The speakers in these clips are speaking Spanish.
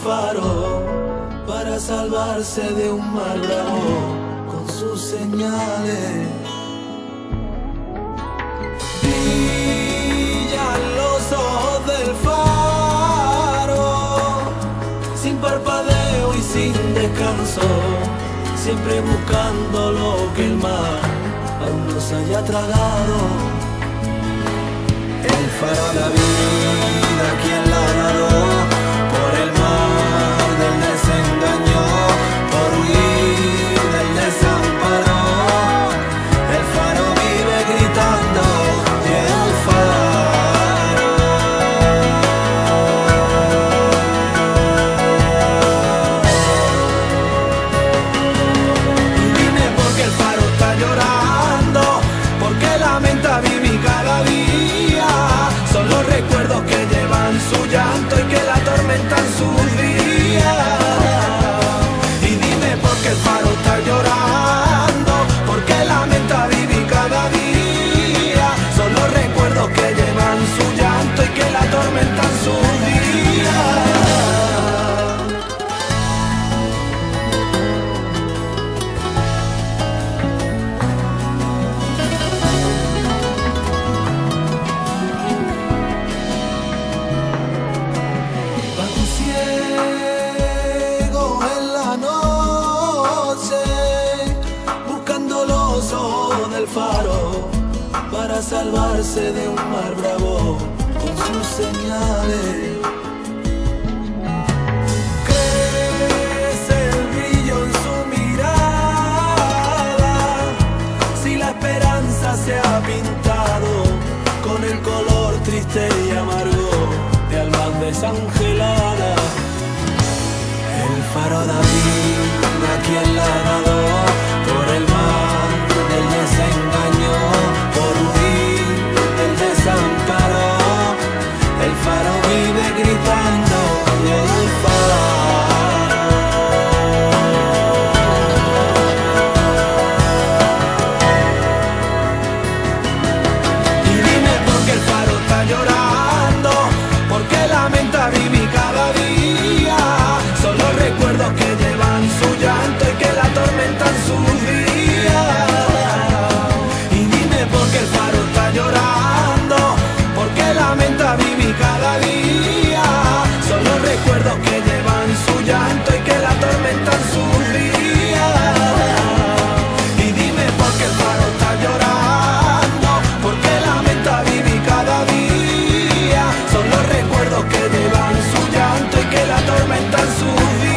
faro para salvarse de un mar bravo con sus señales. Brillan los ojos del faro, sin parpadeo y sin descanso, siempre buscando lo que el mar aún no se haya tragado. El faro de la vida, quien la nadó por el mar del desengaño, por huir del desamparo. El faro vive gritando y el faro. Y dime por qué el faro está llorando, por qué lamenta vivir cada día. Son los recuerdos que llevan su llanto y que la atormentan sus días. Y dime por qué el faro está llorando, por qué lamenta vivir cada día. Son los recuerdos que llevan su llanto y que la atormentan sus días. Faro para salvarse de un mar bravo con sus señales. Crece el brillo en su mirada, si la esperanza se ha pintado con el color triste y amargo de almas desangeladas. El faro da vida a quien la nadó por el mar del desengaño, por huir del desamparo. El faro vive gritando y el faro. Y dime por qué el faro está llorando, por qué lamenta vivir cada día. Son los recuerdos que llevan su llanto y que la atormentan sus días. Porque el faro está llorando, porque lamenta vivir cada día. Son los recuerdos que llevan su llanto y que la atormentan sus días. Y dime por qué el faro está llorando, porque lamenta vivir cada día. Son los recuerdos que llevan su llanto y que la atormentan sus días.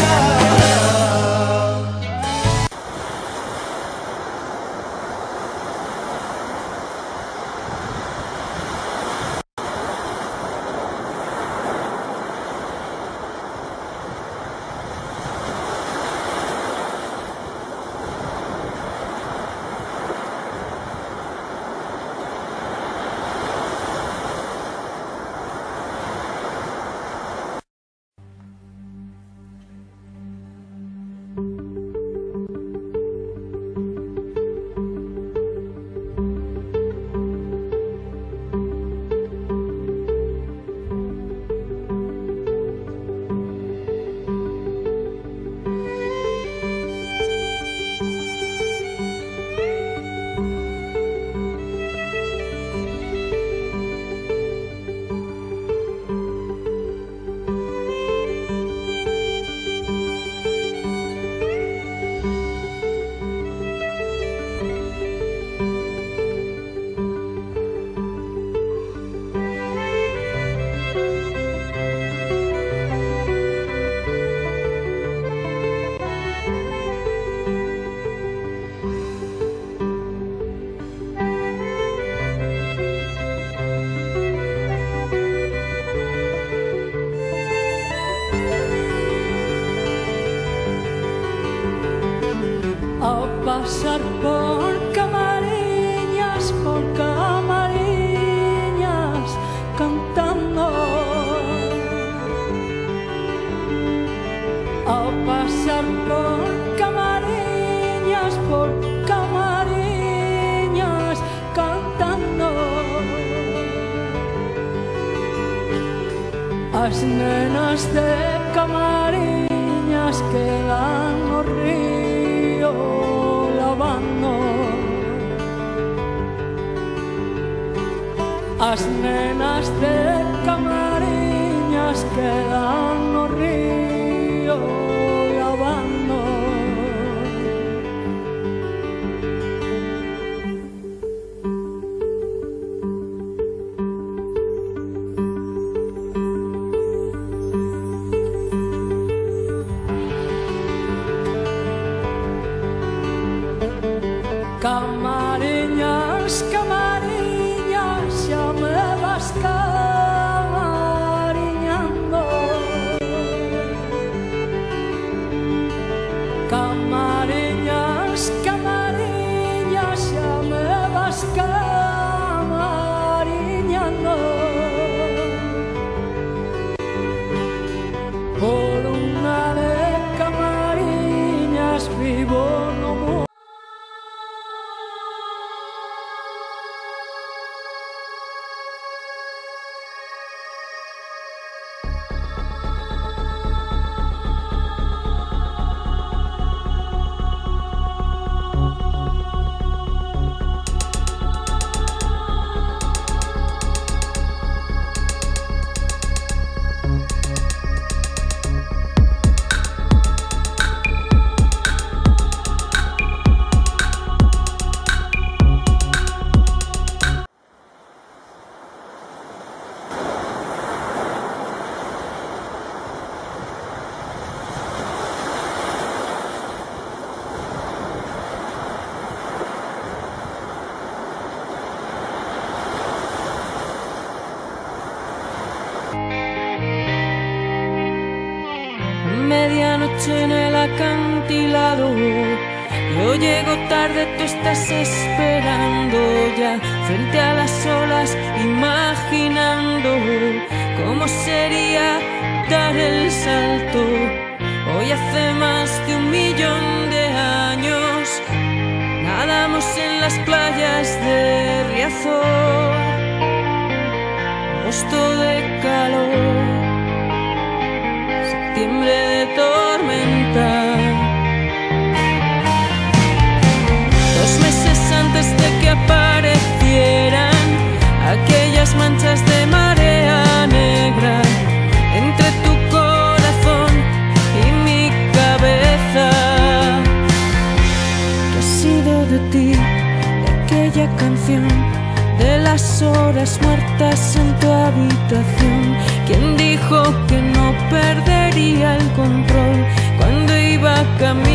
Pasar por camariñas, cantando. A pasar por camariñas, cantando. As nenas de Camarines camariñas quedan no río lavando. As nenas de camariñas quedan no río lavando. Camariñas, camariñas, xa me vas camariñando. Camariñas, camariñas, xa me vas camariñando. Por unha de camariñas vivo no mundo. Medianoche en el acantilado, yo llego tarde, tú estás esperando ya frente a las olas, imaginando cómo sería dar el salto. Hoy hace más de 1 millón de años nadamos en las playas de Riazor, agosto de calor, septiembre de tormenta. 2 meses antes de que aparecieran aquellas manchas de marea negra entre tu corazón y mi cabeza. ¿Qué ha sido de ti, de aquella canción, de las horas muertas en tu habitación? ¿Quién dijo que no perdería el control cuando iba caminando?